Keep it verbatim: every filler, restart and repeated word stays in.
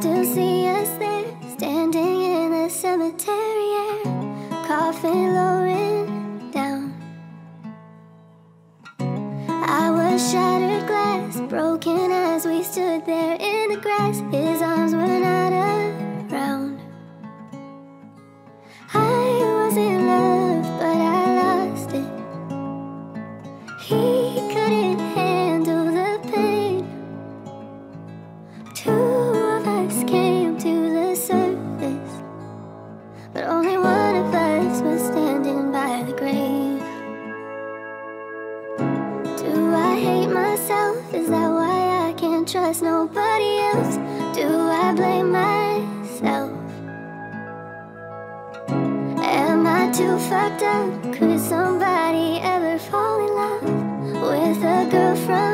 still see us there, standing in the cemetery air, coffin lowering down. I was shattered glass, broken as we stood there in the grass. His arms were not around. I was in love, but I lost it. He couldn't handle the pain. Two of us came to the surface, but only one of us was standing by the grave. Do I hate myself? Is that why I can't trust nobody else? Do I blame myself? Am I too fucked up? Could somebody ever fall in love with a girl from